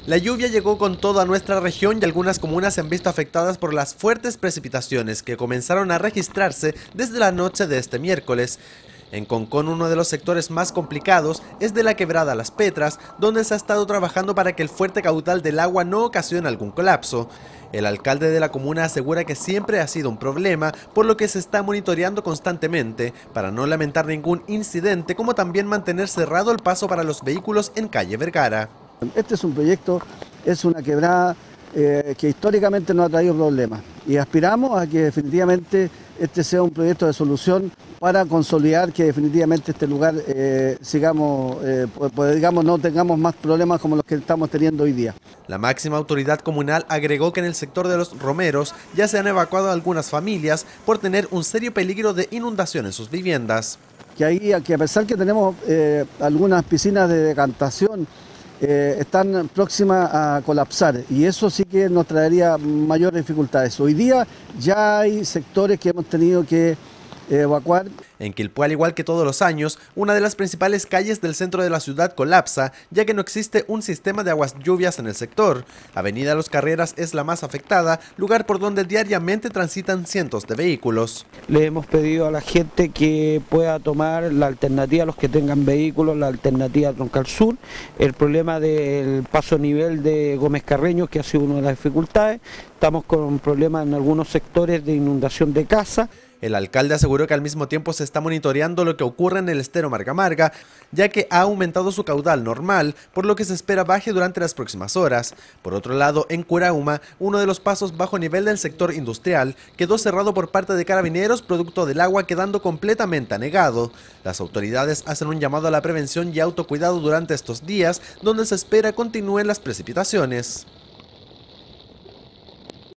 La lluvia llegó con toda nuestra región y algunas comunas se han visto afectadas por las fuertes precipitaciones que comenzaron a registrarse desde la noche de este miércoles. En Concón, uno de los sectores más complicados es de la quebrada Las Petras, donde se ha estado trabajando para que el fuerte caudal del agua no ocasione algún colapso. El alcalde de la comuna asegura que siempre ha sido un problema, por lo que se está monitoreando constantemente para no lamentar ningún incidente, como también mantener cerrado el paso para los vehículos en calle Vergara. Este es un proyecto, es una quebrada que históricamente nos ha traído problemas y aspiramos a que definitivamente este sea un proyecto de solución para consolidar que definitivamente este lugar digamos, no tengamos más problemas como los que estamos teniendo hoy día. La máxima autoridad comunal agregó que en el sector de los Romeros ya se han evacuado algunas familias por tener un serio peligro de inundación en sus viviendas. Que a pesar que tenemos algunas piscinas de decantación, están próximas a colapsar y eso sí que nos traería mayores dificultades. Hoy día ya hay sectores que hemos tenido que evacuar. En Quilpué, al igual que todos los años, una de las principales calles del centro de la ciudad colapsa, ya que no existe un sistema de aguas lluvias en el sector. Avenida Los Carreras es la más afectada, lugar por donde diariamente transitan cientos de vehículos. Le hemos pedido a la gente que pueda tomar la alternativa, los que tengan vehículos, la alternativa Troncal Sur. El problema del paso a nivel de Gómez Carreño, que ha sido una de las dificultades. Estamos con problemas en algunos sectores de inundación de casa. El alcalde aseguró que al mismo tiempo se está monitoreando lo que ocurre en el estero Marga Marga, ya que ha aumentado su caudal normal, por lo que se espera baje durante las próximas horas. Por otro lado, en Curauma, uno de los pasos bajo nivel del sector industrial quedó cerrado por parte de carabineros producto del agua, quedando completamente anegado. Las autoridades hacen un llamado a la prevención y autocuidado durante estos días, donde se espera continúen las precipitaciones.